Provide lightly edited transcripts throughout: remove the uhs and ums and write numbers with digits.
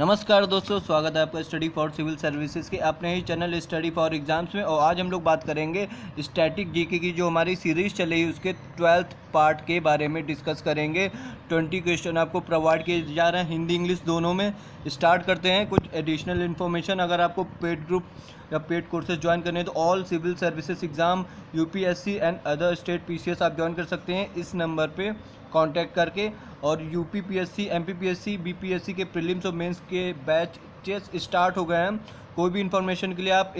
नमस्कार दोस्तों, स्वागत है आपका स्टडी फॉर सिविल सर्विसेज के अपने ही चैनल स्टडी फॉर एग्जाम्स में। और आज हम लोग बात करेंगे स्टैटिक जीके की जो हमारी सीरीज़ चल रही है उसके 12th पार्ट के बारे में डिस्कस करेंगे। 20 क्वेश्चन आपको प्रोवाइड किए जा रहे हैं हिंदी इंग्लिश दोनों में। स्टार्ट करते हैं। कुछ एडिशनल इन्फॉर्मेशन, अगर आपको पेड ग्रुप या पेड कोर्सेज ज्वाइन करने हैं तो all civil services exam UPSC and other state PCS आप ज्वाइन कर सकते हैं इस नंबर पे कांटेक्ट करके। और यूपीपीएससी एमपीपीएससी बीपीएससी के प्रीलिम्स और मेंस के बैचेस स्टार्ट हो गए हैं। कोई भी इन्फॉर्मेशन के लिए आप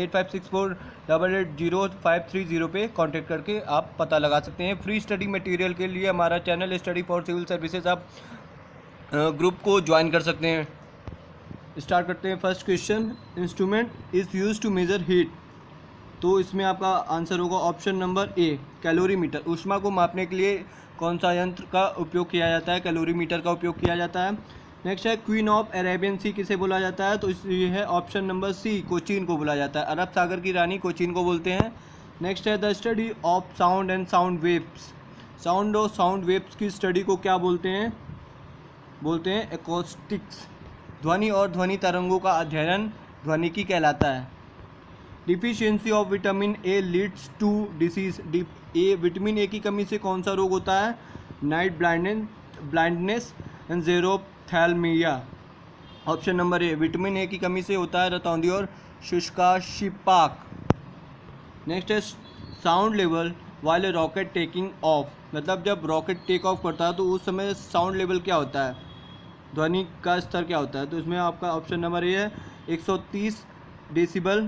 8564880530 पे कांटेक्ट करके आप पता लगा सकते हैं। फ्री स्टडी मटेरियल के लिए हमारा channel study for civil services आप ग्रुप को ज्वाइन कर सकते हैं। स्टार्ट करते हैं। First question, instrument is use to measure heat. तो इसमें आपका आंसर होगा ऑप्शन नंबर ए, कैलोरीमीटर। ऊष्मा को मापने के लिए कौन सा यंत्र का उपयोग किया जाता है? कैलोरीमीटर का उपयोग किया जाता है। नेक्स्ट है, क्वीन ऑफ अरेबियन सी किसे बोला जाता है? तो ये है ऑप्शन नंबर सी, कोचीन को बोला जाता है। अरब सागर की रानी कोचीन को बोलते हैं। नेक्स्ट है, the study of sound and sound waves. Sound और साउंड वेव्स की स्टडी को क्या बोलते हैं? बोलते हैं एकॉस्टिक्स। ध्वनि और ध्वनि तरंगों का अध्ययन ध्वनिकी कहलाता है। Deficiency of vitamin A leads to disease. Vitamin A की कमी से कौन सा रोग होता है? Night blindness and xerophthalmia. Option number A, vitamin A की कमी से होता है रतौंधी और शुष्काशिपाक। नेक्स्ट है, sound level while rocket taking off. मतलब जब रॉकेट टेक ऑफ करता है तो उस समय साउंड लेवल क्या होता है, ध्वनि का स्तर क्या होता है? तो इसमें आपका ऑप्शन नंबर ए है 130 डेसिबल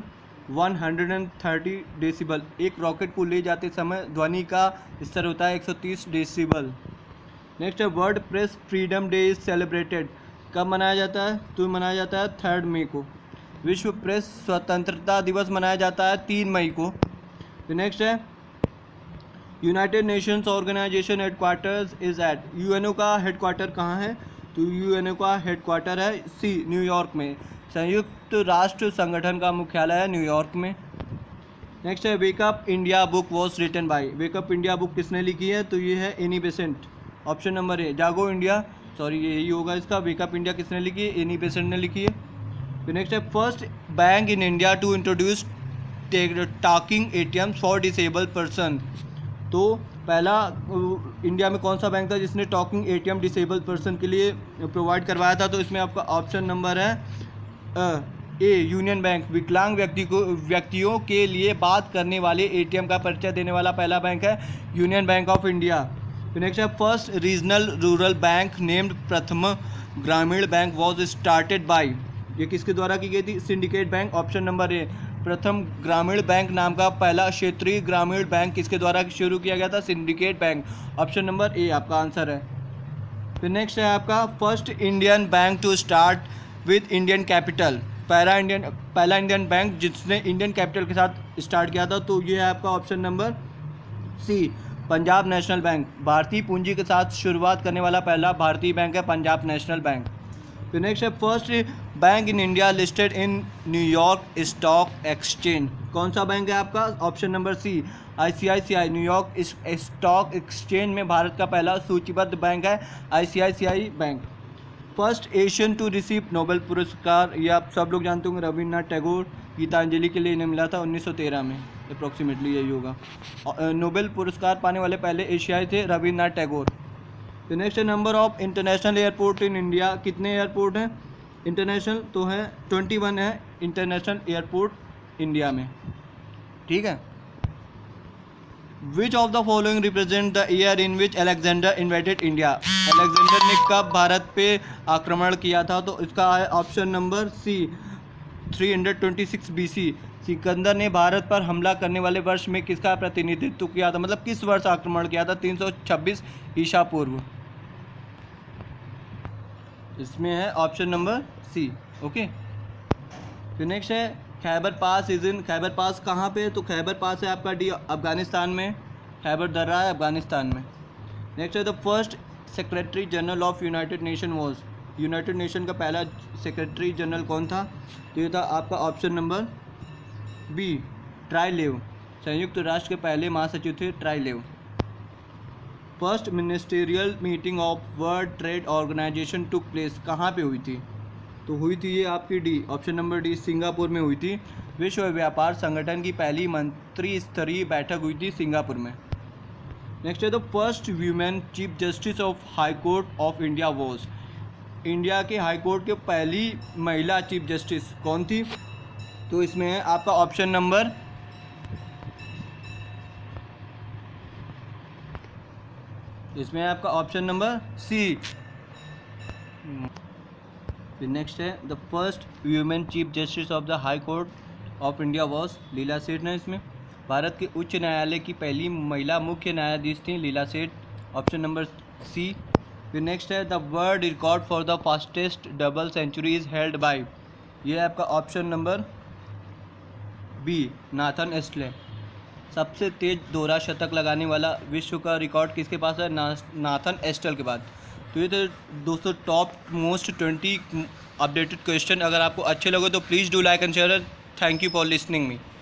130 डेसिबल। एक रॉकेट को ले जाते समय ध्वनि का स्तर होता है 130 डेसिबल। नेक्स्ट है, world press freedom day is celebrated. कब मनाया जाता है? तो मनाया जाता है 3 मई को। विश्व प्रेस स्वतंत्रता दिवस मनाया जाता है 3 मई को। तो नेक्स्ट है, United Nations Organization headquarters is at. UNO का हेडक्वार्टर कहाँ है? तो यूएनओ का हेडक्वार्टर है सी, न्यूयॉर्क में। संयुक्त राष्ट्र संगठन का मुख्यालय है न्यूयॉर्क में। नेक्स्ट है, wake up India book was written by. Wake up India book किसने लिखी है? तो ये है Annie Besant. Option number A, जागो इंडिया, सॉरी यही होगा इसका। वेकअप इंडिया किसने लिखी है? एनी बेसेंट ने लिखी है। फिर नेक्स्ट है, first bank in India to introduce talking ATMs for disable person. तो पहला इंडिया में कौन सा बैंक था जिसने टॉकिंग एटीएम डिसेबल पर्सन के लिए प्रोवाइड करवाया था? तो इसमें आपका ऑप्शन नंबर है ए, यूनियन बैंक। विकलांग व्यक्तियों के लिए बात करने वाले एटीएम का परिचय देने वाला पहला बैंक है Union Bank of India. Next है, first regional rural bank named Prathama Grameen bank was started by. ये किसके द्वारा की गई थी? Syndicate Bank. Option number A, Prathama Grameen bank नाम का पहला क्षेत्रीय ग्रामीण बैंक किसके द्वारा शुरू किया गया था? Syndicate Bank. Option number A आपका आंसर है। फिर नेक्स्ट है आपका, first Indian bank to start with Indian capital. पहला इंडियन बैंक जिसने इंडियन कैपिटल के साथ स्टार्ट किया था। तो ये है आपका option number C, Punjab National Bank. भारतीय पूंजी के साथ शुरुआत करने वाला पहला भारतीय बैंक है पंजाब नेशनल बैंक। फिर नेक्स्ट है, first bank in India listed in New York Stock Exchange. कौन सा बैंक है आपका? Option number C, ICICI. New York Stock Exchange में भारत का पहला सूचीबद्ध बैंक है ICICI Bank. First Asian to receive Nobel पुरस्कार, ये आप सब लोग जानते होंगे, रविन्द्रनाथ टैगोर। गीतांजलि के लिए इन्हें मिला था 1913 में, अप्रॉक्सीमेटली यही होगा। नोबेल पुरस्कार पाने वाले पहले एशियाई थे रविन्द्रनाथ टैगोर। तो नेक्स्ट है, number of international airport in India. कितने एयरपोर्ट हैं इंटरनेशनल? तो है 21 है इंटरनेशनल एयरपोर्ट इंडिया में। ठीक है। Which of the following represent the year in which Alexander invaded India. Alexander ने कब भारत पे आक्रमण किया था? तो इसका है option number C, 326 BC। Sikandar ने भारत पर हमला करने वाले वर्ष में किसका प्रतिनिधित्व किया था? मतलब किस वर्ष आक्रमण किया था? 326 ईसा पूर्व। इसमें है ऑप्शन नंबर सी। ओके। फिर नेक्स्ट है, Khyber Pass is in. Khyber Pass कहाँ पे? तो खैबर पास है आपका डी, अफगानिस्तान में। खैबर दर्रा है अफगानिस्तान में। नेक्स्ट है, the first secretary general of United Nation was. United Nation का पहला सेक्रेटरी जनरल कौन था? तो ये था आपका ऑप्शन नंबर बी, ट्राइलेव। संयुक्त राष्ट्र के पहले महासचिव थे ट्राइलेव। First ministerial meeting of World Trade Organization took place कहाँ पे हुई थी? तो हुई थी ये आपकी D, option number D, Singapore में हुई थी। विश्व व्यापार संगठन की पहली मंत्री स्तरीय बैठक हुई थी सिंगापुर में। नेक्स्ट है the first women chief justice of high court of India was. India के हाई कोर्ट के पहली महिला चीफ जस्टिस कौन थी? तो इसमें है आपका ऑप्शन नंबर सी। फिर नेक्स्ट है the first women chief justice of the high court of India was Leela Seth ने। इसमें भारत के उच्च न्यायालय की पहली महिला मुख्य न्यायाधीश थी लीला सेठ, ऑप्शन नंबर सी। फिर नेक्स्ट है the world record for the fastest double century is held by. ये है आपका option number B, Nathan Astle. सबसे तेज दोहरा शतक लगाने वाला विश्व का रिकॉर्ड किसके पास है? नाथन एस्टल के बाद। तो ये तो दोस्तों टॉप मोस्ट 20 अपडेटेड क्वेश्चन। अगर आपको अच्छे लगे तो please do like and share. Thank you for listening me.